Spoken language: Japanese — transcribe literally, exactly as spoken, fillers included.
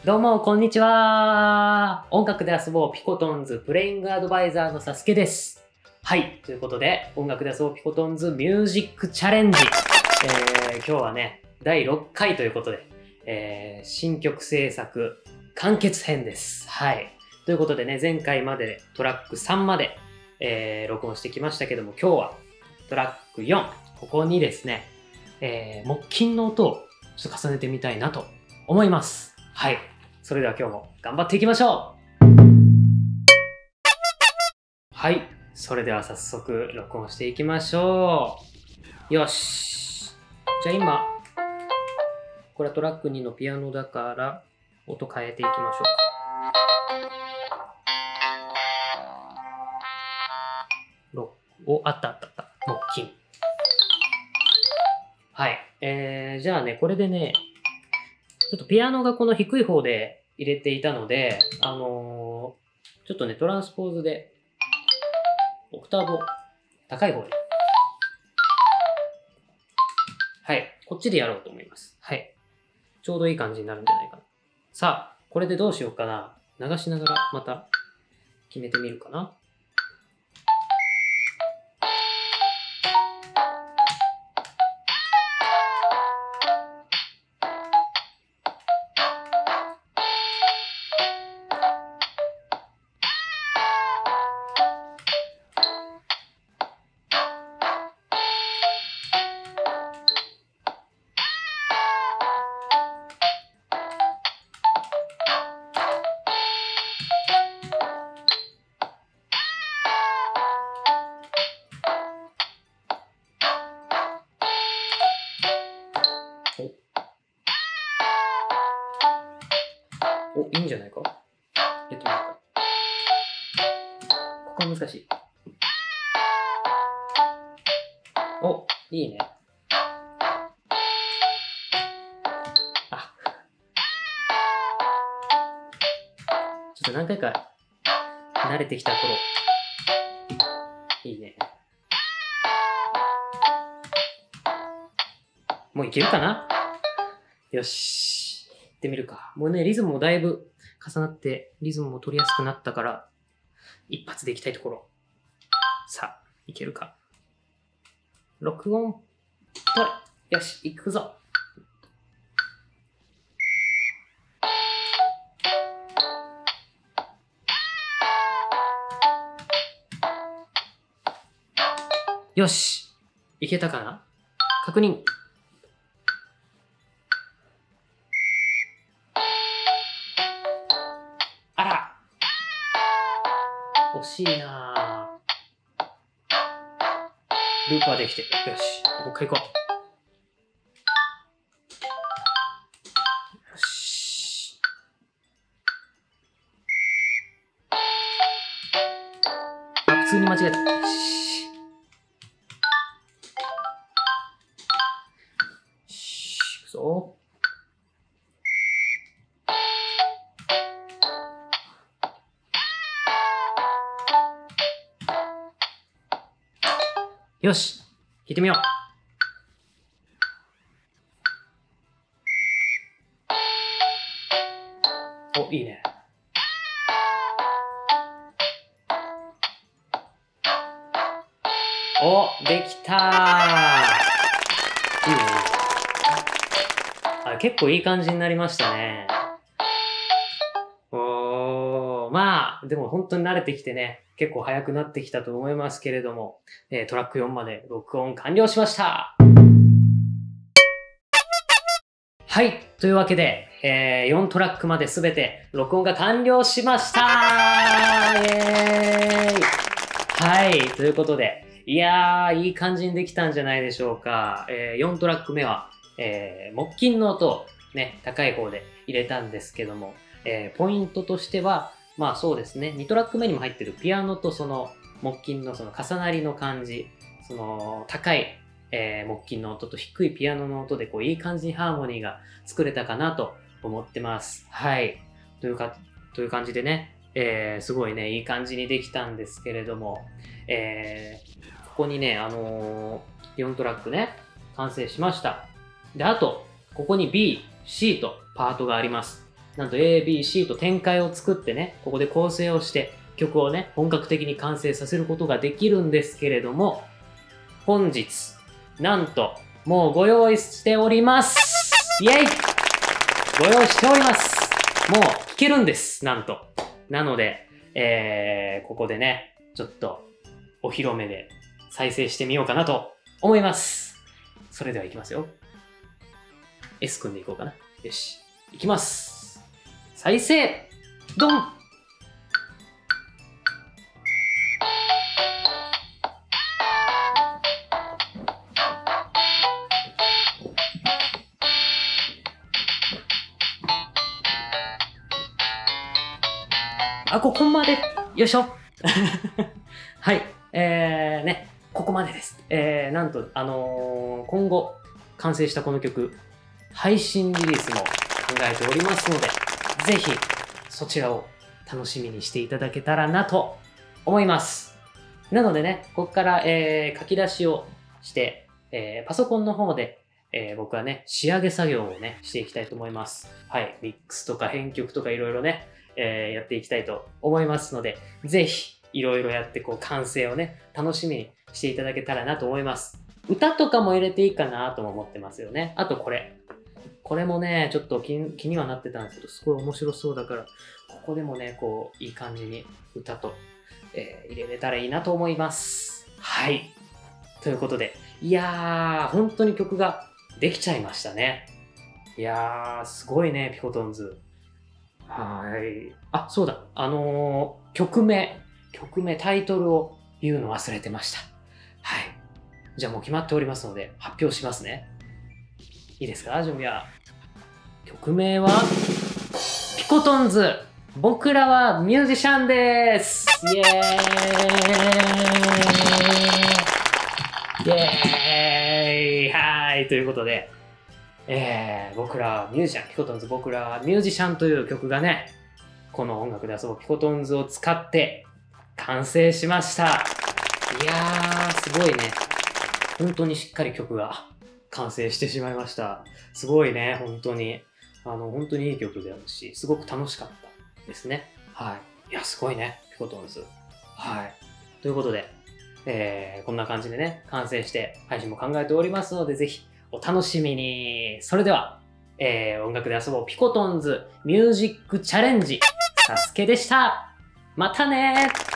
どうも、こんにちは。音楽で遊ぼうピコトンズプレイングアドバイザーのサスケです。はい。ということで、音楽で遊ぼうピコトンズミュージックチャレンジ。えー、今日はね、だいろっかいということで、えー、新曲制作完結編です。はい。ということでね、前回までトラックさんまで、えー、録音してきましたけども、今日はトラックよん、ここにですね、えー、木琴の音をちょっと重ねてみたいなと思います。はい。それでは今日も頑張っていきましょう。はい。それでは早速録音していきましょう。よし。じゃあ今、これはトラックにのピアノだから音変えていきましょうか。お、あったあったあった。木琴。はい。えー、じゃあね、これでね、ちょっとピアノがこの低い方で入れていたので、あのー、ちょっとね、トランスポーズで、オクターブを高い方に。はい。こっちでやろうと思います。はい。ちょうどいい感じになるんじゃないかな。さあ、これでどうしようかな。流しながらまた決めてみるかな。お、いいんじゃないか。えっと、なんか。ここは難しい。お、いいね。あ。ちょっと何回か慣れてきた頃。いいね。もういけるかな？よし。行ってみるか。もうね、リズムもだいぶ重なって、リズムも取りやすくなったから、一発でいきたいところ。さあ、いけるか。録音、取れ。よし、行くぞ。よし。いけたかな？確認。あら。惜しいなぁ。ルーパーできて。よし。もう一回行こう。よし。あ、普通に間違えた。よし。行くぞ。よし。弾いてみよう。お、いいね。お、できたー。いいね。あ、結構いい感じになりましたね。おー、まあ、でも本当に慣れてきてね、結構早くなってきたと思いますけれども、えー、トラックよんまで録音完了しました。はい。というわけで、えー、よんトラックまですべて録音が完了しましたー。イエーイ。はい。ということで、いやー、いい感じにできたんじゃないでしょうか。えー、よんトラック目は、えー、木琴の音をね、高い方で入れたんですけども、えー、ポイントとしては、まあそうですね、にトラック目にも入ってるピアノとその木琴のその重なりの感じ、その高い、えー、木琴の音と低いピアノの音でこういい感じにハーモニーが作れたかなと思ってます。はい。というか、という感じでね、えー、すごいね、いい感じにできたんですけれども、えー、ここにね、あのー、よんトラックね、完成しました。で、あと、ここに B、C とパートがあります。 なんと エービーシー と展開を作ってね、ここで構成をして曲をね、本格的に完成させることができるんですけれども、本日、なんと、もうご用意しております。イェイご用意しております。もう聴けるんです。なんと。なので、えー、ここでね、ちょっとお披露目で再生してみようかなと思います。それでは行きますよ。S 君で行こうかな。よし。行きます。再生ドンあ、ここまで。よいしょ。はい。えー、ね。ここまでです。えー、なんと、あのー、今後、完成したこの曲、配信リリースも考えておりますので、ぜひ、そちらを楽しみにしていただけたらなと思います。なのでね、ここから、えー、書き出しをして、えー、パソコンの方で、えー、僕はね、仕上げ作業をね、していきたいと思います。はい。ミックスとか編曲とかいろいろね、えー、やっていきたいと思いますので、ぜひ、いろいろやって、こう、完成をね、楽しみにしていただけたらなと思います。歌とかも入れていいかなとも思ってますよね。あとこれ。これもね、ちょっと 気, 気にはなってたんですけど、すごい面白そうだから、ここでもね、こう、いい感じに歌と、えー、入れれたらいいなと思います。はい。ということで、いやー、本当に曲ができちゃいましたね。いやー、すごいね、ピコトンズ。はい。あ、そうだ。あのー、曲名、曲名、タイトルを言うの忘れてました。はい。じゃあもう決まっておりますので、発表しますね。いいですか、準備は。曲名は、ピコトンズ。僕らはミュージシャンです。イエーイイエーイはい。ということで、えー、僕らはミュージシャン、ピコトンズ僕らはミュージシャンという曲がね、この音楽で遊ぶピコトンズを使って完成しました。いやー、すごいね。本当にしっかり曲が完成してしまいました。すごいね、本当に。あの、本当にいい曲であるし、すごく楽しかったですね。はい。いや、すごいね、ピコトンズ。はい。ということで、えー、こんな感じでね、完成して配信も考えておりますので、ぜひ、お楽しみに。それでは、えー、音楽で遊ぼうピコトンズミュージックチャレンジ、サスケでした。またねー。